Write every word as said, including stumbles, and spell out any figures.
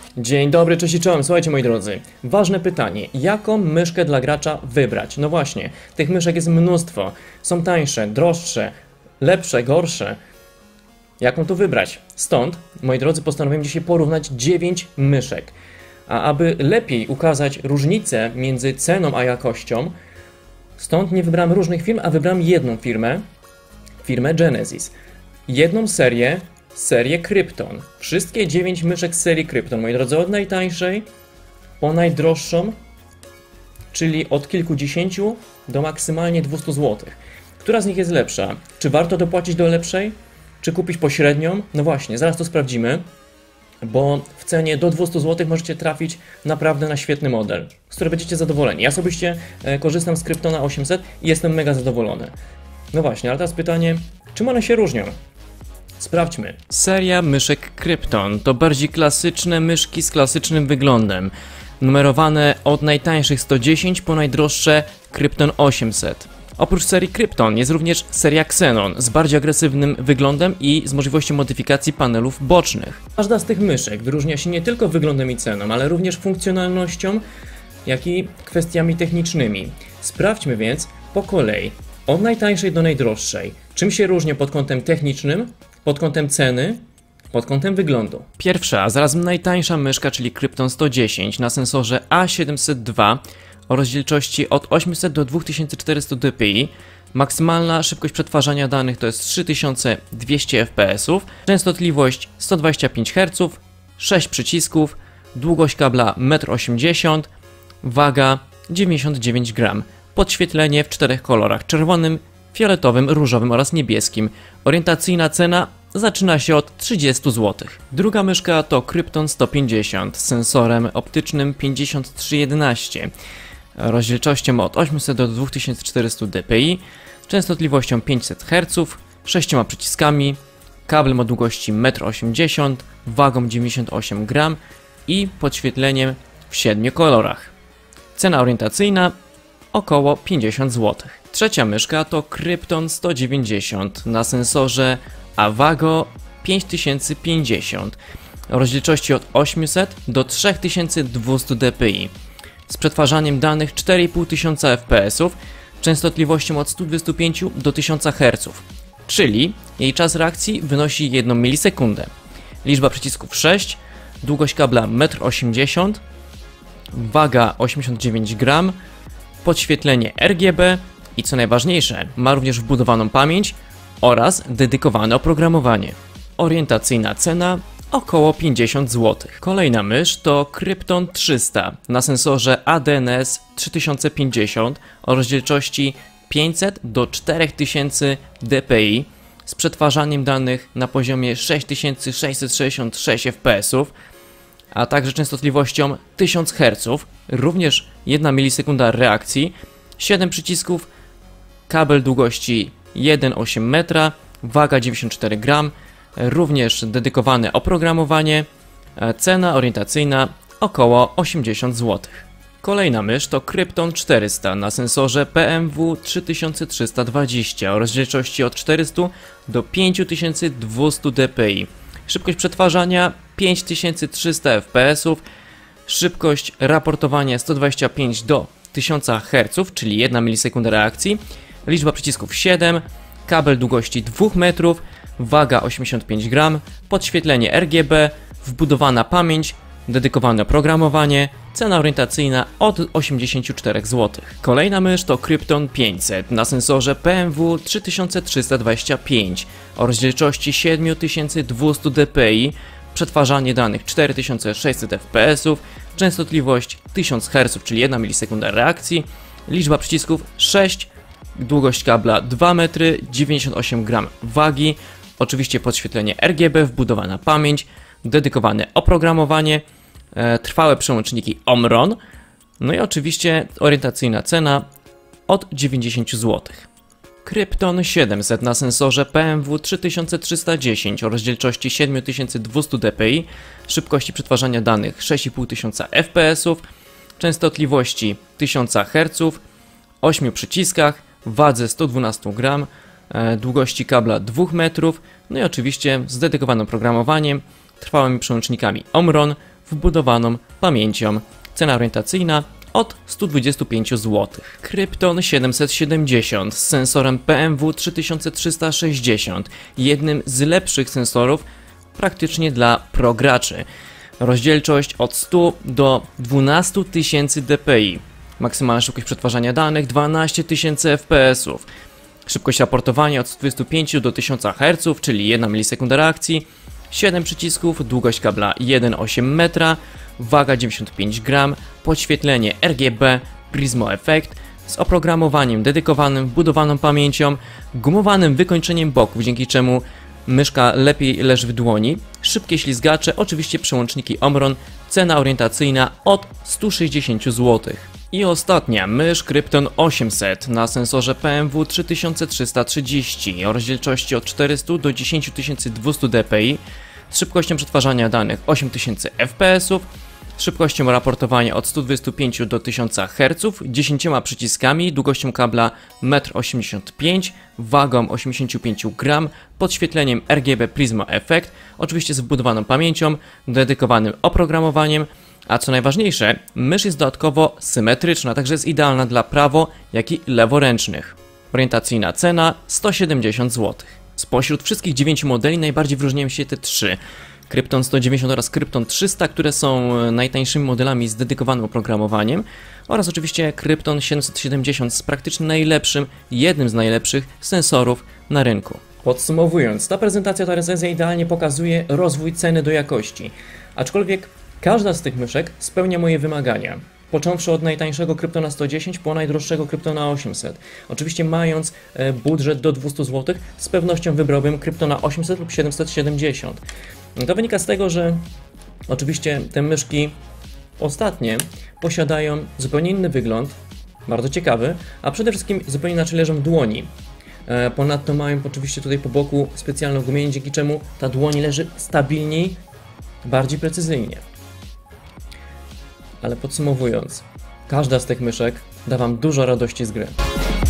Dzień dobry, cześć i czołem. Słuchajcie moi drodzy, ważne pytanie, jaką myszkę dla gracza wybrać? No właśnie, tych myszek jest mnóstwo, są tańsze, droższe, lepsze, gorsze. Jaką tu wybrać? Stąd, moi drodzy, postanowiłem dzisiaj porównać dziewięć myszek. A aby lepiej ukazać różnicę między ceną a jakością, stąd nie wybrałem różnych firm, a wybrałem jedną firmę, firmę Genesis. Jedną serię, serię Krypton. Wszystkie dziewięć myszek z serii Krypton, moi drodzy, od najtańszej po najdroższą, czyli od kilkudziesięciu do maksymalnie dwustu złotych. Która z nich jest lepsza? Czy warto dopłacić do lepszej? Czy kupić pośrednią? No właśnie, zaraz to sprawdzimy, bo w cenie do dwustu złotych możecie trafić naprawdę na świetny model, z którego będziecie zadowoleni. Ja osobiście e, korzystam z Kryptona osiemset i jestem mega zadowolony. No właśnie, ale teraz pytanie, czym one się różnią? Sprawdźmy. Seria myszek Krypton to bardziej klasyczne myszki z klasycznym wyglądem, numerowane od najtańszych sto dziesięć po najdroższe Krypton osiemset. Oprócz serii Krypton jest również seria Xenon z bardziej agresywnym wyglądem i z możliwością modyfikacji panelów bocznych. Każda z tych myszek wyróżnia się nie tylko wyglądem i ceną, ale również funkcjonalnością, jak i kwestiami technicznymi. Sprawdźmy więc po kolei, od najtańszej do najdroższej, czym się różnią pod kątem technicznym, pod kątem ceny, pod kątem wyglądu. Pierwsza, a zarazem najtańsza myszka, czyli Krypton sto dziesięć na sensorze A siedemset dwa o rozdzielczości od osiemset do dwa tysiące czterysta dpi. Maksymalna szybkość przetwarzania danych to jest trzy tysiące dwieście F P S ów, częstotliwość sto dwadzieścia pięć herców, sześć przycisków, długość kabla metr osiemdziesiąt, waga dziewięćdziesiąt dziewięć gramów, podświetlenie w czterech kolorach: czerwonym, fioletowym, różowym oraz niebieskim. Orientacyjna cena zaczyna się od trzydziestu złotych. Druga myszka to Krypton sto pięćdziesiąt z sensorem optycznym pięćdziesiąt trzy jedenaście, rozdzielczością od osiemset do dwa tysiące czterysta dpi, częstotliwością pięćset herców, sześcioma przyciskami, kablem o długości metr osiemdziesiąt, wagą dziewięćdziesiąt osiem gramów i podświetleniem w siedmiu kolorach. Cena orientacyjna około pięćdziesiąt złotych. Trzecia myszka to Krypton sto dziewięćdziesiąt na sensorze Avago pięć tysięcy pięćdziesiąt o rozdzielczości od osiemset do trzy tysiące dwieście dpi z przetwarzaniem danych cztery i pół tysiąca F P S ów, częstotliwością od stu dwudziestu pięciu do tysiąca herców, czyli jej czas reakcji wynosi jedną milisekundę. Liczba przycisków sześć, długość kabla metr osiemdziesiąt, waga osiemdziesiąt dziewięć gramów, podświetlenie R G B i co najważniejsze, ma również wbudowaną pamięć oraz dedykowane oprogramowanie. Orientacyjna cena około pięćdziesiąt złotych. Kolejna mysz to Krypton trzysta na sensorze A D N S trzy tysiące pięćdziesiąt o rozdzielczości pięćset do czterech tysięcy dpi z przetwarzaniem danych na poziomie sześć tysięcy sześćset sześćdziesiąt sześć F P S ów, a także częstotliwością tysiąc herców, również jedna milisekunda reakcji, siedem przycisków, kabel długości jeden przecinek osiem metra, waga dziewięćdziesiąt cztery gramy, również dedykowane oprogramowanie, cena orientacyjna około osiemdziesiąt złotych. Kolejna mysz to Krypton czterysta na sensorze P M W trzy tysiące trzysta dwadzieścia o rozdzielczości od czterystu do pięciu tysięcy dwustu dpi. Szybkość przetwarzania pięć tysięcy trzysta F P S ów, szybkość raportowania sto dwadzieścia pięć do tysiąca herców, czyli jedna milisekunda reakcji, liczba przycisków siedem, kabel długości dwóch metrów, waga osiemdziesiąt pięć gramów, podświetlenie R G B, wbudowana pamięć, dedykowane oprogramowanie, cena orientacyjna od osiemdziesięciu czterech złotych. Kolejna mysz to Krypton pięćset na sensorze P M W trzy tysiące trzysta dwadzieścia pięć o rozdzielczości siedem tysięcy dwieście dpi, przetwarzanie danych cztery tysiące sześćset F P S ów, częstotliwość tysiąc herców, czyli jedna milisekunda reakcji, liczba przycisków sześć, długość kabla dwa metry, dziewięćdziesiąt osiem gramów wagi, oczywiście podświetlenie R G B, wbudowana pamięć, dedykowane oprogramowanie, e, trwałe przełączniki Omron, no i oczywiście orientacyjna cena od dziewięćdziesięciu złotych. Krypton siedemset na sensorze P M W trzy tysiące trzysta dziesięć o rozdzielczości siedem tysięcy dwieście dpi, szybkości przetwarzania danych sześć i pół tysiąca F P S ów, częstotliwości tysiąc herców, ośmiu przyciskach, wadze sto dwanaście gramów, e, długości kabla dwa metry, no i oczywiście z dedykowanym oprogramowaniem, trwałymi przełącznikami Omron, wbudowaną pamięcią. Cena orientacyjna od stu dwudziestu pięciu złotych. Krypton siedemset siedemdziesiąt z sensorem P M W trzy tysiące trzysta sześćdziesiąt, jednym z lepszych sensorów praktycznie dla prograczy. Rozdzielczość od stu do dwunastu tysięcy dpi. Maksymalna szybkość przetwarzania danych dwanaście tysięcy F P S ów. Szybkość raportowania od stu dwudziestu pięciu do tysiąca herców, czyli jedna milisekunda reakcji. siedem przycisków, długość kabla jeden przecinek osiem metra, waga dziewięćdziesiąt pięć gramów, podświetlenie R G B, Prismo Effect z oprogramowaniem dedykowanym, wbudowaną pamięcią, gumowanym wykończeniem boków, dzięki czemu myszka lepiej leży w dłoni, szybkie ślizgacze, oczywiście przełączniki Omron, cena orientacyjna od stu sześćdziesięciu złotych. I ostatnia mysz Krypton osiemset na sensorze P M W trzy tysiące trzysta trzydzieści o rozdzielczości od czterystu do dziesięciu tysięcy dwustu dpi, z szybkością przetwarzania danych osiem tysięcy F P S ów, z szybkością raportowania od stu dwudziestu pięciu do tysiąca herców, dziesięcioma przyciskami, długością kabla jeden przecinek osiemdziesiąt pięć metra, wagą osiemdziesiąt pięć gramów, podświetleniem R G B Prisma Effect, oczywiście z wbudowaną pamięcią, dedykowanym oprogramowaniem, a co najważniejsze, mysz jest dodatkowo symetryczna, także jest idealna dla prawo, jak i leworęcznych. Orientacyjna cena sto siedemdziesiąt złotych. Spośród wszystkich dziewięciu modeli najbardziej wyróżniają się te trzy. Krypton sto dziewięćdziesiąt oraz Krypton trzysta, które są najtańszymi modelami z dedykowanym oprogramowaniem, oraz oczywiście Krypton siedemset siedemdziesiąt z praktycznie najlepszym, jednym z najlepszych sensorów na rynku. Podsumowując, ta prezentacja, ta recenzja idealnie pokazuje rozwój ceny do jakości, aczkolwiek każda z tych myszek spełnia moje wymagania. Począwszy od najtańszego Kryptona sto dziesięć po najdroższego Kryptona osiemset. Oczywiście mając e, budżet do dwustu złotych, z pewnością wybrałbym Kryptona osiemset lub siedemset siedemdziesiąt. To wynika z tego, że oczywiście te myszki ostatnie posiadają zupełnie inny wygląd, bardzo ciekawy, a przede wszystkim zupełnie inaczej leżą w dłoni. E, ponadto mają oczywiście tutaj po boku specjalną gumienie, dzięki czemu ta dłoń leży stabilniej, bardziej precyzyjnie. Ale podsumowując, każda z tych myszek da Wam dużo radości z gry.